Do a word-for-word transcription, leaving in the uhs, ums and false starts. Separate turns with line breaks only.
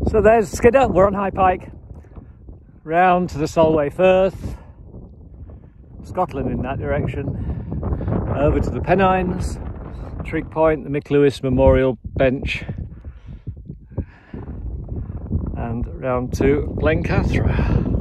So there's Skidder, we're on High Pike, round to the Solway Firth, Scotland in that direction, over to the Pennines, Trig Point, the Mick Lewis Memorial Bench, and round to Glencathra.